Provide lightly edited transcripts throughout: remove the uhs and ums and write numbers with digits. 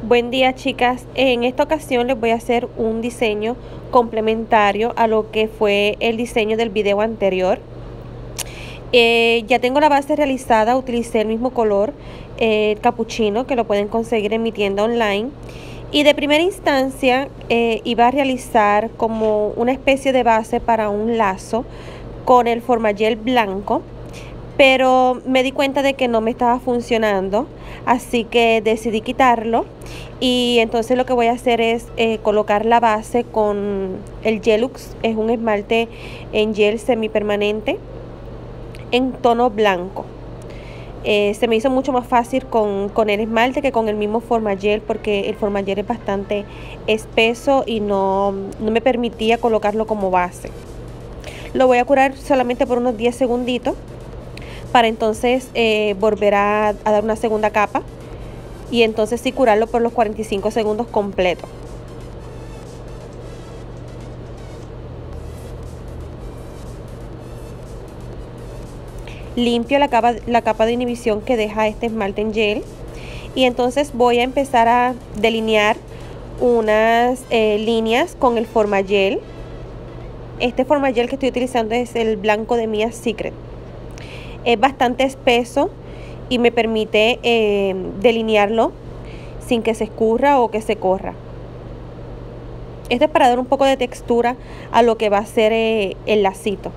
Buen día, chicas. En esta ocasión les voy a hacer un diseño complementario a lo que fue el diseño del video anterior. Ya tengo la base realizada, utilicé el mismo color capuchino, que lo pueden conseguir en mi tienda online. Y de primera instancia iba a realizar como una especie de base para un lazo con el formagel blanco, pero me di cuenta de que no me estaba funcionando, así que decidí quitarlo. Y entonces lo que voy a hacer es colocar la base con el Gelux. Es un esmalte en gel semipermanente en tono blanco. Se me hizo mucho más fácil con el esmalte que con el mismo formagel, porque el formagel es bastante espeso y no me permitía colocarlo como base. Lo voy a curar solamente por unos 10 segunditos para entonces volver a dar una segunda capa y entonces sí curarlo por los 45 segundos completos. Limpio la capa de inhibición que deja este esmalte en gel y entonces voy a empezar a delinear unas líneas con el formagel. Este formagel que estoy utilizando es el blanco de Mia Secret. Es bastante espeso y me permite delinearlo sin que se escurra o que se corra. Esto es para dar un poco de textura a lo que va a ser el lacito.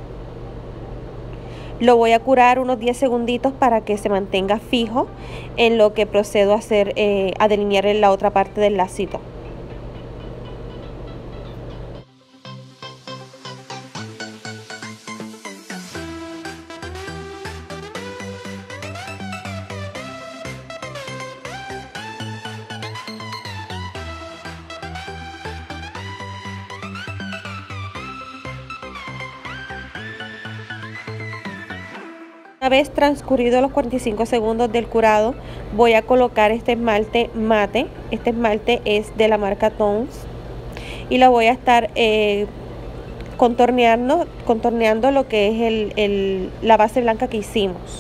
Lo voy a curar unos 10 segunditos para que se mantenga fijo, en lo que procedo a hacer a delinear en la otra parte del lacito. Una vez transcurridos los 45 segundos del curado, voy a colocar este esmalte mate. Este esmalte es de la marca Tones y lo voy a estar contorneando lo que es la base blanca que hicimos.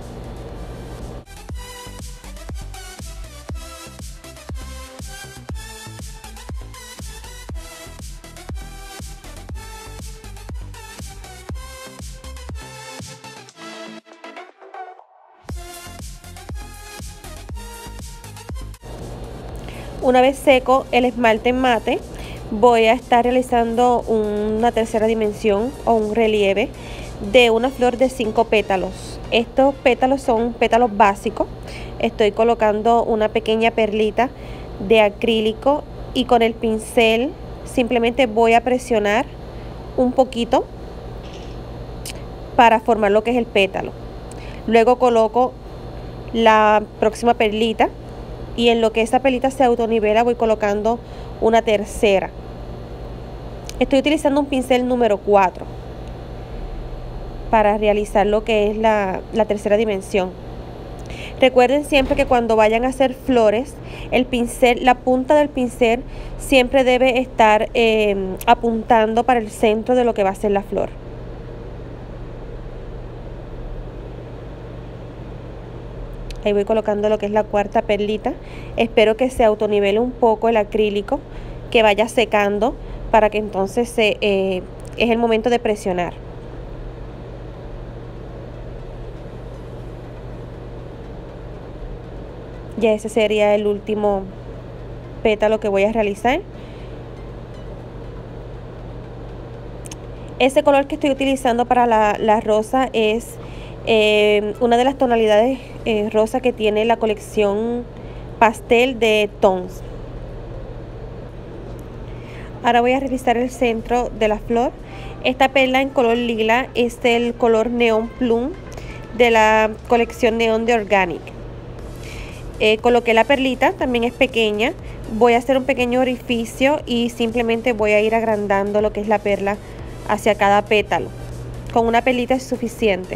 Una vez seco el esmalte mate, voy a estar realizando una tercera dimensión o un relieve de una flor de 5 pétalos. Estos pétalos son pétalos básicos. Estoy colocando una pequeña perlita de acrílico y con el pincel simplemente voy a presionar un poquito para formar lo que es el pétalo. Luego coloco la próxima perlita y en lo que esa perlita se autonivela voy colocando una tercera. Estoy utilizando un pincel número 4 para realizar lo que es la tercera dimensión. Recuerden siempre que cuando vayan a hacer flores, el pincel, la punta del pincel siempre debe estar apuntando para el centro de lo que va a ser la flor. Ahí voy colocando lo que es la cuarta perlita. Espero que se autonivele un poco el acrílico, que vaya secando para que entonces es el momento de presionar. Ya ese sería el último pétalo que voy a realizar. Ese color que estoy utilizando para la rosa es una de las tonalidades rosa que tiene la colección pastel de Tones. Ahora voy a realizar el centro de la flor. Esta perla en color lila es el color Neon Plum de la colección Neon de Organic. Coloqué la perlita, también es pequeña. Voy a hacer un pequeño orificio y simplemente voy a ir agrandando lo que es la perla hacia cada pétalo. Con una perlita es suficiente.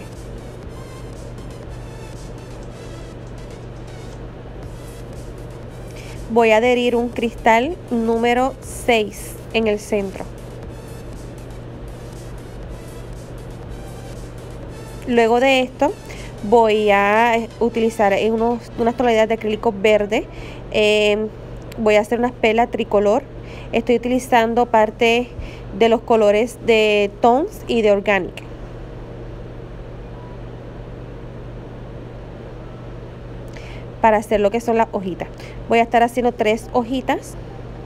Voy a adherir un cristal número 6 en el centro. Luego de esto voy a utilizar unas tonalidades de acrílico verde. Voy a hacer una pela tricolor. Estoy utilizando parte de los colores de Tones y de Organic. Para hacer lo que son las hojitas. Voy a estar haciendo 3 hojitas.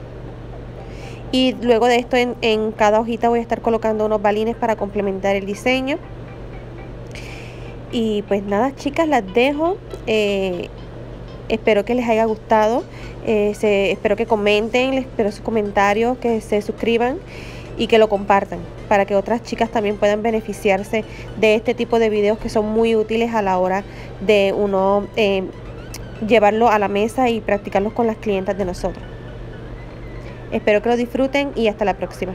Y luego de esto en cada hojita voy a estar colocando unos balines para complementar el diseño. Y pues nada, chicas, las dejo. Espero que les haya gustado. Espero que comenten, espero sus comentarios, que se suscriban y que lo compartan para que otras chicas también puedan beneficiarse de este tipo de videos que son muy útiles a la hora de uno llevarlo a la mesa y practicarlos con las clientas de nosotros. Espero que lo disfruten y hasta la próxima.